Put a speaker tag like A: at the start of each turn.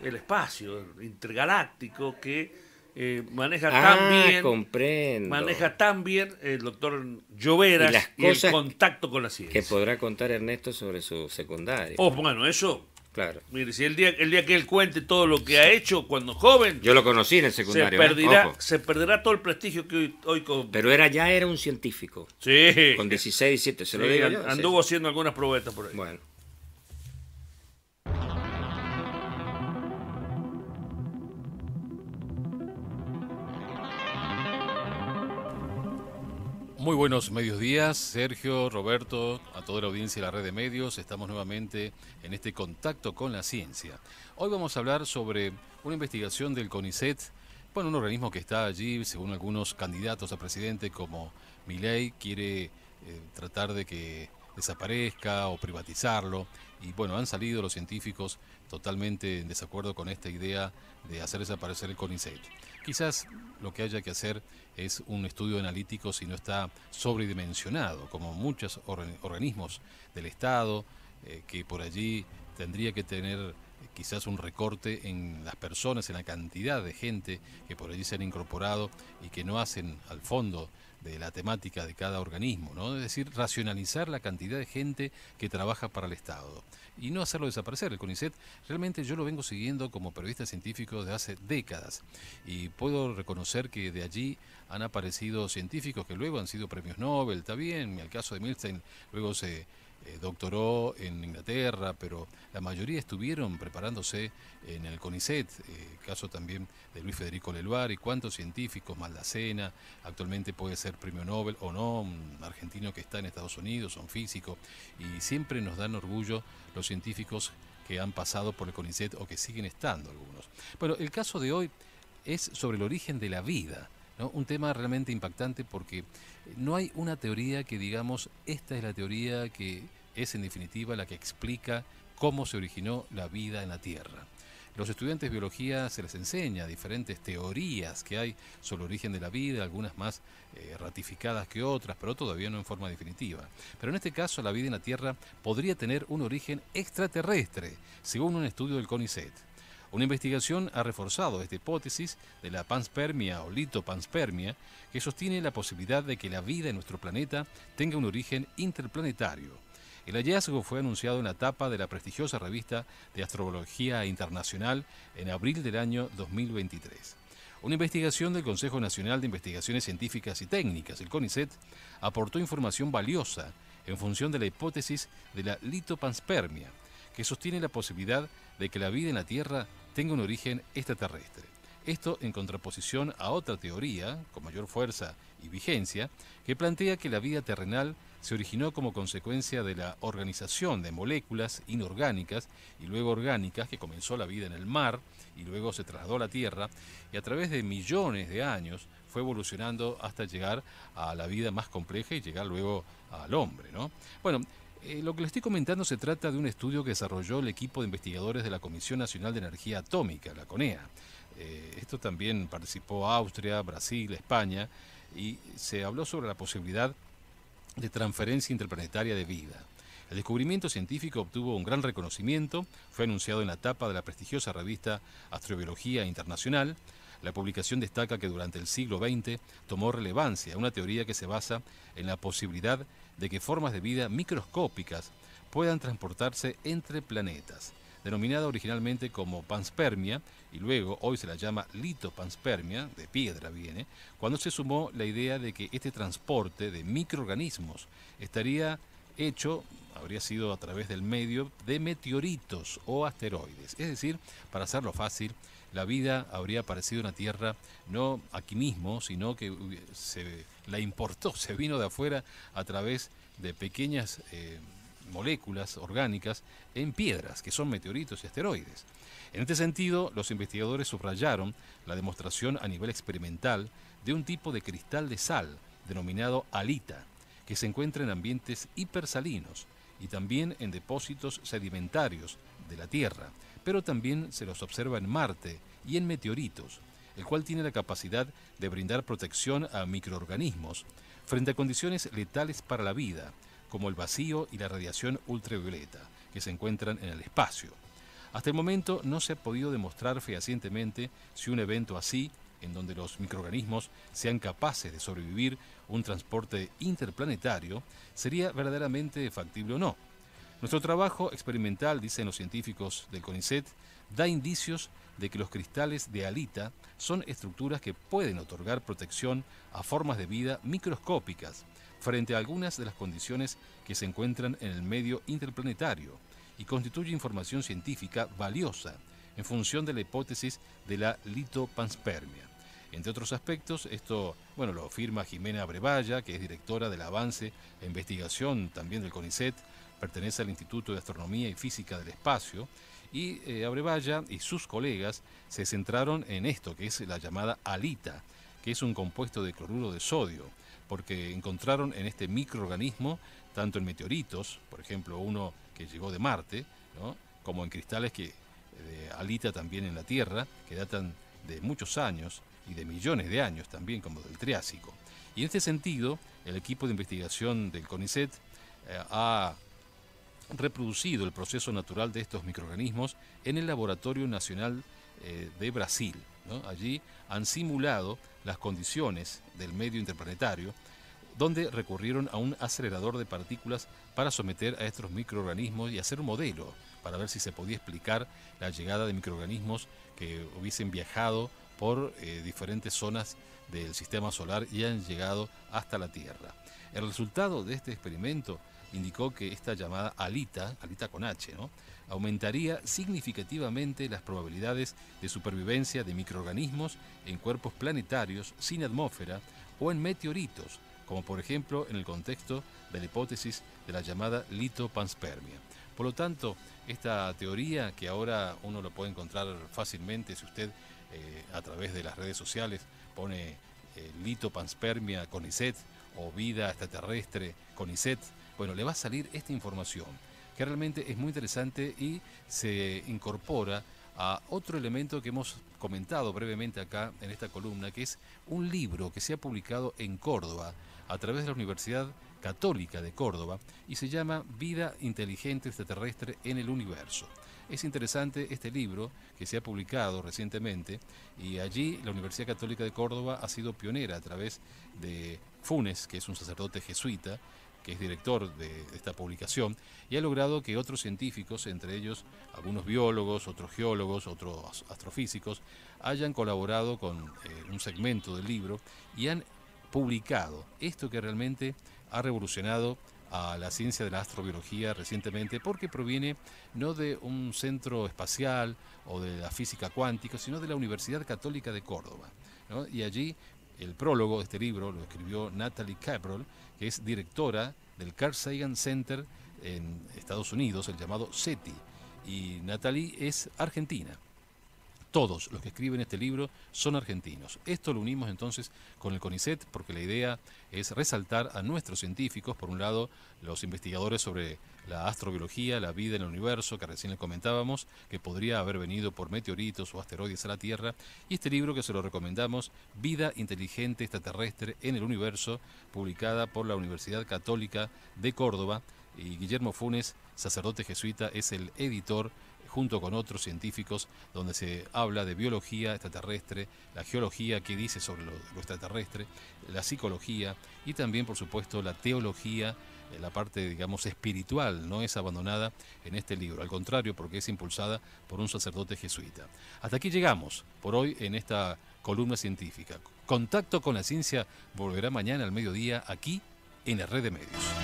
A: el espacio intergaláctico que
B: Comprendo.
A: maneja tan bien el doctor
B: Y
A: Lloveras
B: las
A: y el
B: cosas
A: contacto con la
B: que
A: ciencia.
B: podrá contar Ernesto sobre su secundaria.
A: Oh, bueno, eso,
B: Claro.
A: mire, si el día que él cuente todo lo que ha hecho cuando joven,
B: Yo lo conocí en el secundario, Ojo.
A: se perderá todo el prestigio que hoy
B: Pero ya era un científico.
A: Sí.
B: Con 16, 17, se lo
A: Sí,
B: digo yo.
A: anduvo haciendo algunas probetas por ahí.
B: Bueno.
C: Muy buenos mediodías, Sergio, Roberto, a toda la audiencia de la red de medios. Estamos nuevamente en este contacto con la ciencia. Hoy vamos a hablar sobre una investigación del CONICET, bueno, un organismo que está allí, según algunos candidatos a presidente como Milei, quiere tratar de que desaparezca o privatizarlo. Y bueno, han salido los científicos totalmente en desacuerdo con esta idea de hacer desaparecer el CONICET. Quizás lo que haya que hacer es un estudio analítico si no está sobredimensionado, como muchos organismos del Estado, que por allí tendría que tener quizás un recorte en las personas, en la cantidad de gente que por allí se han incorporado y que no hacen al fondo de la temática de cada organismo, ¿no? Es decir, racionalizar la cantidad de gente que trabaja para el Estado y no hacerlo desaparecer. El CONICET realmente yo lo vengo siguiendo como periodista científico de hace décadas y puedo reconocer que de allí han aparecido científicos que luego han sido premios Nobel, está bien, en el caso de Milstein luego se doctoró en Inglaterra, pero la mayoría estuvieron preparándose en el CONICET, caso también de Luis Federico Leluar y cuántos científicos, Maldacena, actualmente puede ser premio Nobel o no, un argentino que está en Estados Unidos, son físicos, y siempre nos dan orgullo los científicos que han pasado por el CONICET o que siguen estando algunos. Bueno, el caso de hoy es sobre el origen de la vida, ¿no? Un tema realmente impactante porque no hay una teoría que digamos, esta es la teoría que es en definitiva la que explica cómo se originó la vida en la Tierra. Los estudiantes de biología se les enseña diferentes teorías que hay sobre el origen de la vida, algunas más ratificadas que otras, pero todavía no en forma definitiva. Pero en este caso la vida en la Tierra podría tener un origen extraterrestre, según un estudio del CONICET. Una investigación ha reforzado esta hipótesis de la panspermia o litopanspermia, que sostiene la posibilidad de que la vida en nuestro planeta tenga un origen interplanetario. El hallazgo fue anunciado en la tapa de la prestigiosa revista de Astrobiología Internacional en abril del año 2023. Una investigación del Consejo Nacional de Investigaciones Científicas y Técnicas, el CONICET, aportó información valiosa en función de la hipótesis de la litopanspermia, que sostiene la posibilidad de que la vida en la Tierra tenga un origen extraterrestre. Esto en contraposición a otra teoría, con mayor fuerza y vigencia, que plantea que la vida terrenal se originó como consecuencia de la organización de moléculas inorgánicas y luego orgánicas, que comenzó la vida en el mar y luego se trasladó a la Tierra, y a través de millones de años fue evolucionando hasta llegar a la vida más compleja y llegar luego al hombre, ¿no? Bueno, lo que le estoy comentando se trata de un estudio que desarrolló el equipo de investigadores de la Comisión Nacional de Energía Atómica, la CONEA. Esto también participó Austria, Brasil, España, y se habló sobre la posibilidad de transferencia interplanetaria de vida. El descubrimiento científico obtuvo un gran reconocimiento, fue anunciado en la tapa de la prestigiosa revista Astrobiología Internacional. La publicación destaca que durante el siglo XX tomó relevancia una teoría que se basa en la posibilidad de que formas de vida microscópicas puedan transportarse entre planetas, denominada originalmente como panspermia, y luego hoy se la llama litopanspermia, de piedra viene, cuando se sumó la idea de que este transporte de microorganismos estaría hecho, habría sido a través del medio de meteoritos o asteroides. Es decir, para hacerlo fácil, la vida habría aparecido en la Tierra no aquí mismo, sino que se la importó, se vino de afuera a través de pequeñas moléculas orgánicas en piedras, que son meteoritos y asteroides. En este sentido, los investigadores subrayaron la demostración a nivel experimental de un tipo de cristal de sal, denominado halita, que se encuentra en ambientes hipersalinos y también en depósitos sedimentarios de la Tierra, pero también se los observa en Marte y en meteoritos, el cual tiene la capacidad de brindar protección a microorganismos frente a condiciones letales para la vida, como el vacío y la radiación ultravioleta, que se encuentran en el espacio. Hasta el momento no se ha podido demostrar fehacientemente si un evento así, en donde los microorganismos sean capaces de sobrevivir un transporte interplanetario, sería verdaderamente factible o no. Nuestro trabajo experimental, dicen los científicos del CONICET, da indicios de que los cristales de halita son estructuras que pueden otorgar protección a formas de vida microscópicas frente a algunas de las condiciones que se encuentran en el medio interplanetario y constituye información científica valiosa en función de la hipótesis de la litopanspermia. Entre otros aspectos, esto lo afirma Jimena Abrevaya, que es directora del avance e investigación también del CONICET, pertenece al Instituto de Astronomía y Física del Espacio, y Abrevaya y sus colegas se centraron en esto, que es la llamada halita, que es un compuesto de cloruro de sodio, porque encontraron en este microorganismo, tanto en meteoritos, por ejemplo uno que llegó de Marte, ¿no?, como en cristales de halita también en la Tierra, que datan de muchos años y de millones de años también, como del Triásico. Y en este sentido, el equipo de investigación del CONICET ha reproducido el proceso natural de estos microorganismos en el Laboratorio Nacional de Brasil, ¿no? Allí han simulado las condiciones del medio interplanetario, donde recurrieron a un acelerador de partículas para someter a estos microorganismos y hacer un modelo para ver si se podía explicar la llegada de microorganismos que hubiesen viajado por diferentes zonas del sistema solar y han llegado hasta la Tierra. El resultado de este experimento indicó que esta llamada halita con H, ¿no?, aumentaría significativamente las probabilidades de supervivencia de microorganismos en cuerpos planetarios sin atmósfera o en meteoritos, como por ejemplo en el contexto de la hipótesis de la llamada litopanspermia. Por lo tanto, esta teoría, que ahora uno lo puede encontrar fácilmente si usted a través de las redes sociales pone litopanspermia CONICET o vida extraterrestre CONICET, le va a salir esta información, que realmente es muy interesante y se incorpora a otro elemento que hemos comentado brevemente acá en esta columna, que es un libro que se ha publicado en Córdoba a través de la Universidad Católica de Córdoba y se llama Vida Inteligente Extraterrestre en el Universo. Es interesante este libro que se ha publicado recientemente y allí la Universidad Católica de Córdoba ha sido pionera a través de Funes, que es un sacerdote jesuita, que es director de esta publicación, y ha logrado que otros científicos, entre ellos algunos biólogos, otros geólogos, otros astrofísicos, hayan colaborado con un segmento del libro y han publicado esto que realmente ha revolucionado a la ciencia de la astrobiología recientemente, porque proviene no de un centro espacial o de la física cuántica, sino de la Universidad Católica de Córdoba, ¿no? Y allí el prólogo de este libro lo escribió Natalie Cabrol, que es directora del Carl Sagan Center en Estados Unidos, el llamado SETI. Y Natalie es argentina. Todos los que escriben este libro son argentinos. Esto lo unimos entonces con el CONICET porque la idea es resaltar a nuestros científicos, por un lado, los investigadores sobre la astrobiología, la vida en el universo, que recién les comentábamos, que podría haber venido por meteoritos o asteroides a la Tierra, y este libro que se lo recomendamos, Vida Inteligente Extraterrestre en el Universo, publicada por la Universidad Católica de Córdoba, y Guillermo Funes, sacerdote jesuita, es el editor, junto con otros científicos, donde se habla de biología extraterrestre, la geología, que dice sobre lo extraterrestre, la psicología y también, por supuesto, la teología, la parte, digamos, espiritual, no es abandonada en este libro, al contrario, porque es impulsada por un sacerdote jesuita. Hasta aquí llegamos por hoy en esta columna científica. Contacto con la Ciencia volverá mañana al mediodía aquí en la Red de Medios.